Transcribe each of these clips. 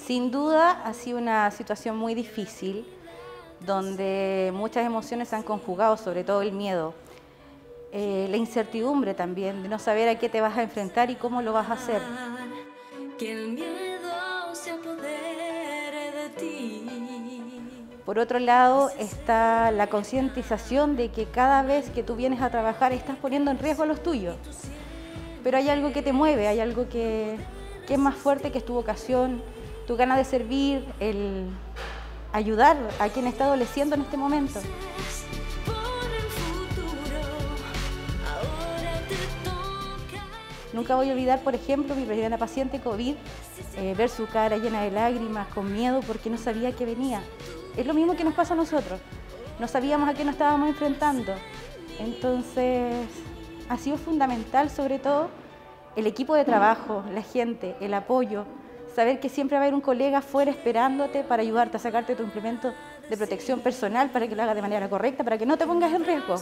Sin duda ha sido una situación muy difícil, donde muchas emociones se han conjugado, sobre todo el miedo. La incertidumbre también, de no saber a qué te vas a enfrentar y cómo lo vas a hacer. Que el miedo se apodere de ti. Por otro lado está la concientización de que cada vez que tú vienes a trabajar estás poniendo en riesgo a los tuyos. Pero hay algo que te mueve, hay algo que es más fuerte, que es tu vocación, tu ganas de servir, el ayudar a quien está adoleciendo en este momento. Nunca voy a olvidar, por ejemplo, mi primera paciente COVID, ver su cara llena de lágrimas, con miedo, porque no sabía qué venía. Es lo mismo que nos pasa a nosotros, no sabíamos a qué nos estábamos enfrentando. Entonces, ha sido fundamental, sobre todo, el equipo de trabajo, la gente, el apoyo, saber que siempre va a haber un colega afuera esperándote para ayudarte a sacarte tu implemento de protección personal, para que lo hagas de manera correcta, para que no te pongas en riesgo.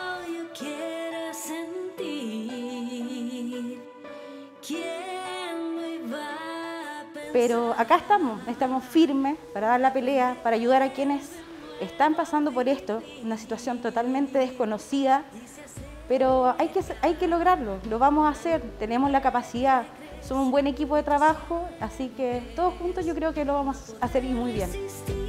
Pero acá estamos firmes para dar la pelea, para ayudar a quienes están pasando por esto, una situación totalmente desconocida, pero hay que lograrlo, lo vamos a hacer, tenemos la capacidad, somos un buen equipo de trabajo, así que todos juntos yo creo que lo vamos a hacer muy bien.